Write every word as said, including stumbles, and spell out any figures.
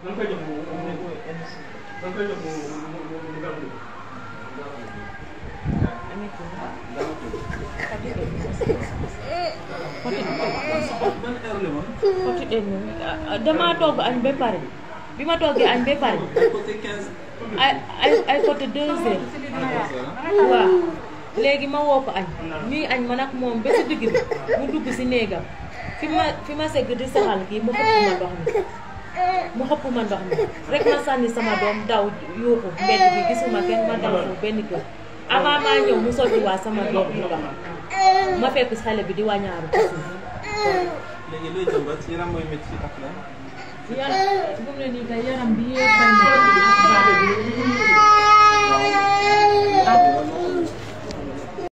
dama togg añ ba pare bi ma toggee añ ba pare ay ay ay côté deux heures waaw léegi ma woo ko añ ñuy añ man ak moom ba si digg bi mu dugg si néegam fi ma fi ma segg di saxal kii mu xëpp ma ndox mi mu xëpp ma ndox mi rek ma sànni sama doom daw yuuxu mbedd bi gisuma kenn ma daw foofu benn kër avant maa ñëw mu sotti waa sama doom ndox ma fekk xale bi di wàññaaru ci suuf. léegi looy jëmbat yaram mooy métti ci tax la. yaram bu mu ne nii kay yaram bi yëpp fay na ak